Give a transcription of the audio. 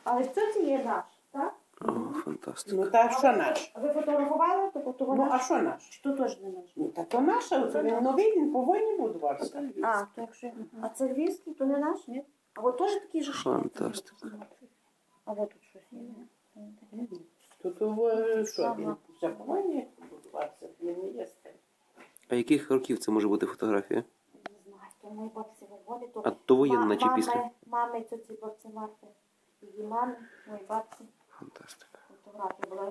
Але це є наш, так? О, фантастика. Ну, та що наш? А ви фотографували, то того Ну, а наш? що наш? Чи то теж не наш? Ну, та то наша, це він новий, він по війні будувався. А, то якщо... А це львівський, то не наш, ні? А от теж такий же Фантастика. А от тут щось є. Тут що, він вже по війні будувався, він не є старий. А яких років це може бути фотографія? Не знаю, то моїй бабці виводить. А то воєнна чи після? Мами, це ці бабці Марти. Її мами, моїй бабці. Фантастика. Фотографія була.